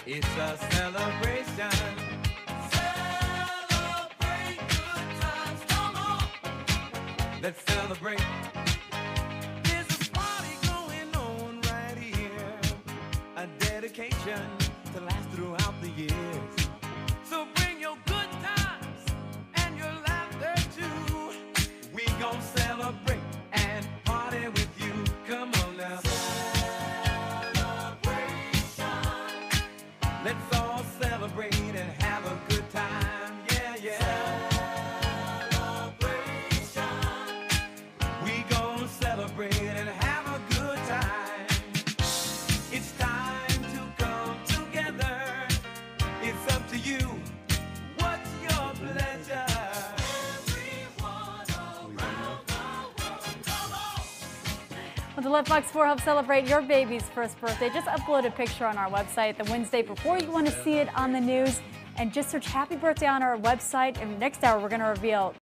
It's a celebration. Celebrate good times, come on. Let's celebrate. There's a party going on right here. A dedication to last throughout the years. So bring your good times and your laughter too. We gon' celebrate and party with you. Come on now. Let's all celebrate and have a good time, yeah, yeah. Celebration. We gon' celebrate and have a good time. It's time to come together. It's up to you. What's your pleasure? Everyone around the world, come on. Well, to let Fox 4 help celebrate your baby's first birthday, just upload a picture on our website the Wednesday before you want to see it on the news, and just search Happy Birthday on our website. And next hour, we're going to reveal